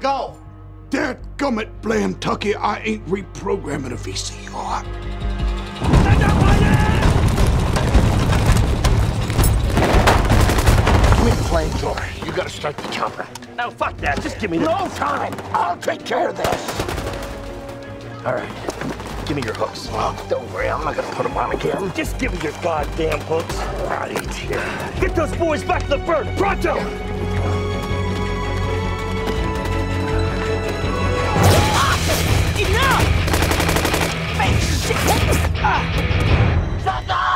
go. Dadgummit, Blantucky, I ain't reprogramming a VCR. Give me the flamethrower. You gotta start the chopper. No, fuck that. Just give me the... No time. I'll take care of this. All right. Give me your hooks. Oh, don't worry. I'm not gonna put them on again. Just give me your goddamn hooks. Right here. Get those boys back to the bird. Pronto! Enough! Make shit!